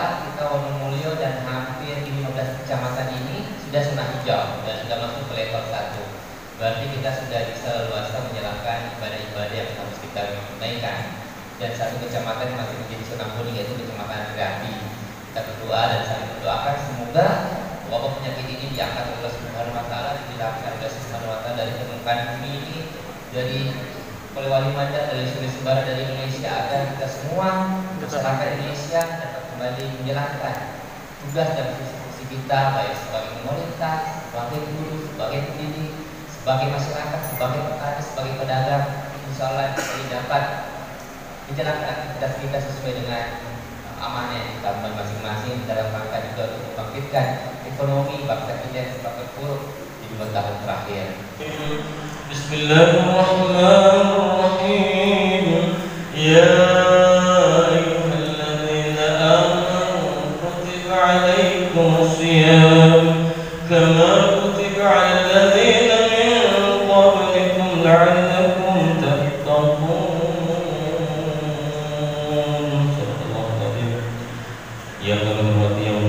kita Wonomulyo dan hampir di 15 kecamatan ini sudah zona hijau dan sudah masuk ke level 1. Berarti kita sudah bisa leluasa menjalankan ibadah-ibadah yang harus kita tunaikan. Dan satu kecamatan yang masih menjadi zona kuning yaitu kecamatan Gerapi. Kita berdoa dan saling berdoakan semoga wabah penyakit ini diangkat oleh Allah Subhanahu wa taala dan dilapangkan oleh Allah Subhanahu wa taala dari permukaan bumi ini, dari Polewali Mandar, dari seluruh barat dari Indonesia, agar kita semua masyarakat Indonesia dapat kembali menjalankan tugas dan fungsi kita baik sebagai pemerintah, sebagai guru, sebagai pendidik, sebagai masyarakat, sebagai petani, sebagai pedagang. Insya Allah kita dapat menjalankan aktivitas kita sesuai dengan amanah yang ditambahan masing-masing dalam rangka juga untuk membangkitkan ekonomi bangsa kita yang sempat terpuruk di 2 tahun terakhir. Bismillahirrahmanirrahim. Ya ayyuhalladzina amanu kutiba 'alaikumusiyam kama kutiba 'alal ladzina min qablikum la'allakum tattaqun. Yang kami hormati yang